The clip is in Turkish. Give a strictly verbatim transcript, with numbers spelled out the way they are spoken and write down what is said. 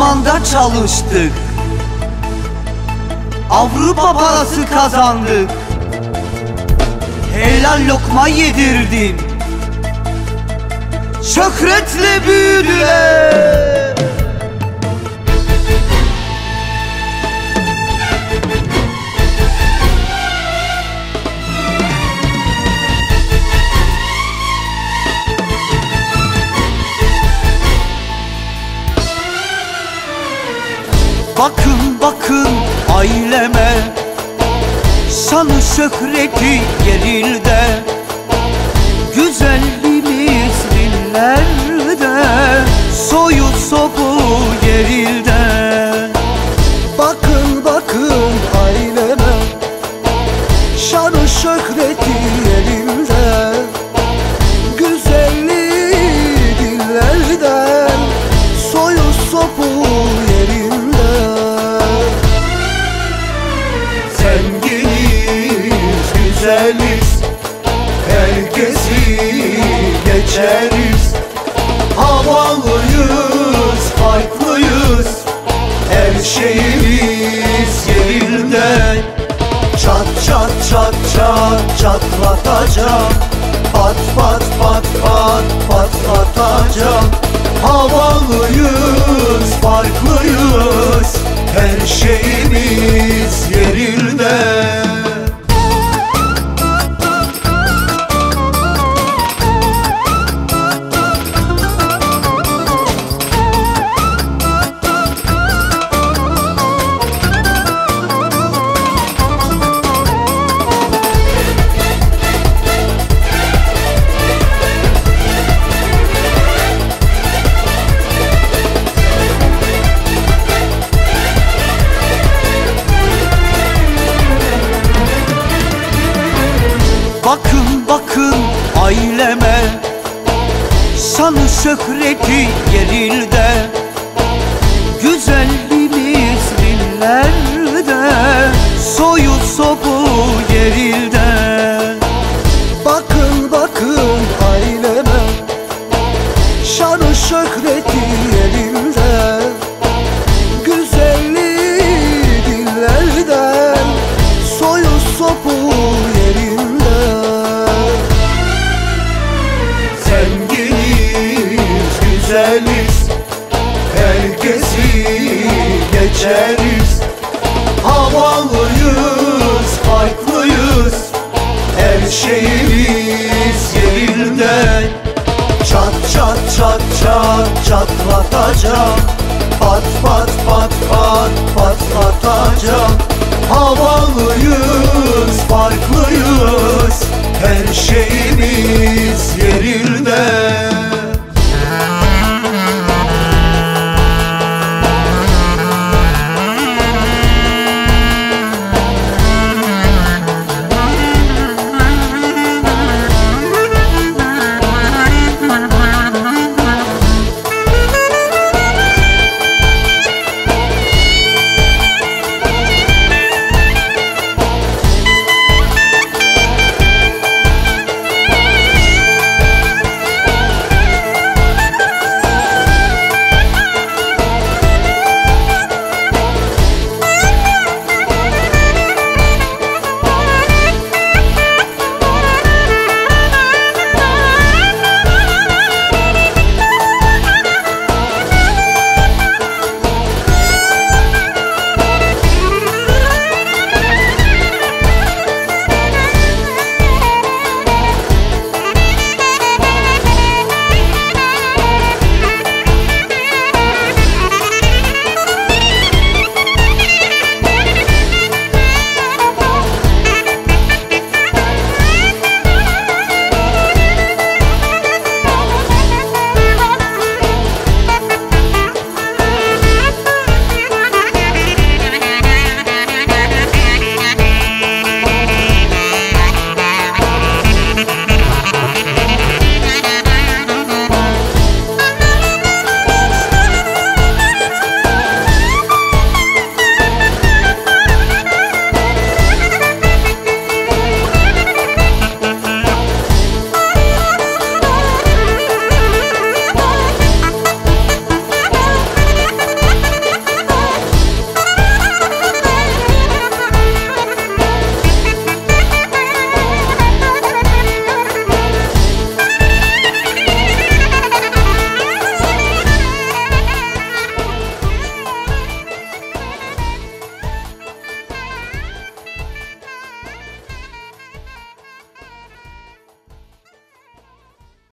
zamanda çalıştık, Avrupa parası kazandık, helal lokma yedirdin, şöhretle büyüdüler. Bakın bakın aileme, şanı şöhreti yerinde, güzelliğimiz dillerde, soyu sopu yerinde. Bakın bakın aileme, şanı şöhreti yerinde, güzelliği dillerde, soyu sopu yerinde. Zenginiz, güzeliz, herkesi geçeriz. Havalıyız, farklıyız, her şeyimiz yerinde. Çat çat çat çat çatlatacağım, pat pat pat pat patlatacağım. Havalıyız, farklıyız, her şeyimiz yerinde. Bakın bakın aileme, şanı şöhreti yerinde, güzelliğimiz dillerde, soyu sopu yerinde. Bakın bakın aileme, şanı şöhreti yerinde, güzelliği dillerde, soyu sopu yerinde. Zenginiz, güzeliz, herkesi geçeriz. Havalıyız, farklıyız, her şeyimiz yerinde. Çat çat çat çat çatlatacağım, pat pat pat pat patlatacağım. Havalıyız, farklıyız, her şeyimiz